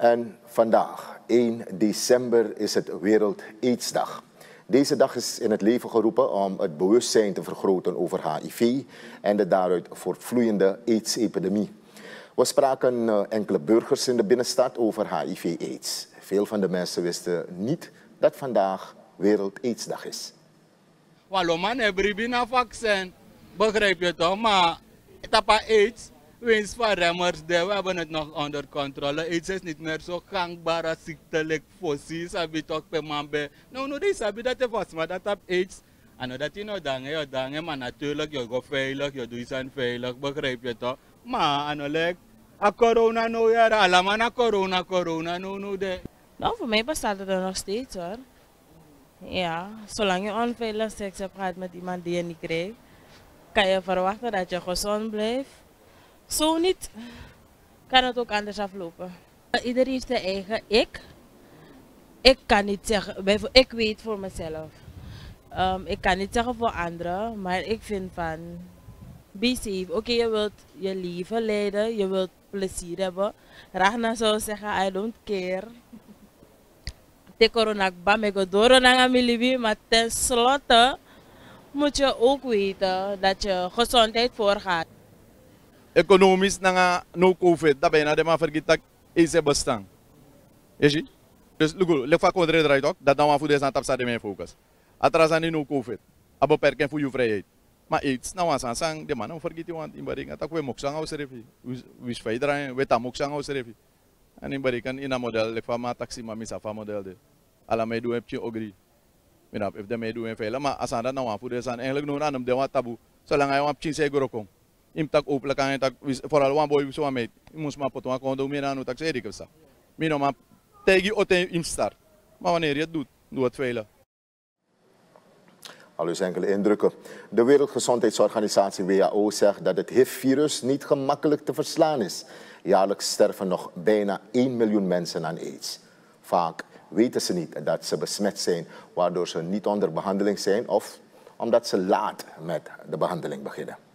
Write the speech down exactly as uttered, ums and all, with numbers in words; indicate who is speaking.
Speaker 1: En vandaag, één december, is het Wereld-Aidsdag. Deze dag is in het leven geroepen om het bewustzijn te vergroten over H I V en de daaruit voortvloeiende AIDS-epidemie. We spraken uh, enkele burgers in de binnenstad over H I V-AIDS. Veel van de mensen wisten niet dat vandaag Wereld-Aidsdag is.
Speaker 2: Wallo man, hebben een vaccin, begrijp je toch? Maar het is AIDS. Winst van remmers, we hebben het nog onder controle. AIDS is niet meer zo gangbare ziekte, like fossie, sabi toch per man bij. Nou, nou, die sabi dat je vast, maar dat heb AIDS. En dat je nou dangen, je dangen, maar natuurlijk, je gaat veilig, je doet zijn veilig, begrijp je toch? Maar, en like, a corona nou ja, allemaal na corona, corona, nou, nou, de.
Speaker 3: Nou, voor mij bestaat het er nog steeds hoor. Ja, zolang je onveilig seks hebt gehad met iemand die je niet krijgt, kan je verwachten dat je gezond blijft. Zo niet, kan het ook anders aflopen. Iedereen heeft zijn eigen ik. Ik kan niet zeggen, ik weet voor mezelf. Um, ik kan niet zeggen voor anderen, maar ik vind van, be safe. Oké, okay, je wilt je leven leiden, je wilt plezier hebben. Ragna zou zeggen, I don't care. Te corona bam, ik door naar mijn leven, maar tenslotte moet je ook weten dat je gezondheid voorgaat.
Speaker 4: Economisch na no COVID, dat bijna de maar vergeet dat is bestaan. Is je? Dus lugu, le fa kodre draai toch, dat dan voor deze aan tapsa de mijn focus. Atras aan no COVID, abo perken voor je vrijheid. Maar iets nou aan sang de man vergeet je want in baring atak we moksang aus refi. Wis fai draai, we ta moksang aus refi. En in baring kan in een model le fa ma taxi ma misa fa model de. Ala me do heb je ogri. Minap if de me do en vela, maar as aan dat nou aan voor deze aan eigenlijk no aan de wat tabu. Zolang hij op chin seguro kom. Im tak opla kan tak vooral one boy so met moes maar pot kon do meer aan tak serie kesa. Mino maar tegi ote im start. Maar wanneer je het doet, doe het velen.
Speaker 1: Al dus enkele indrukken. De Wereldgezondheidsorganisatie W H O zegt dat het H I V-virus niet gemakkelijk te verslaan is. Jaarlijks sterven nog bijna één miljoen mensen aan AIDS. Vaak weten ze niet dat ze besmet zijn, waardoor ze niet onder behandeling zijn of omdat ze laat met de behandeling beginnen.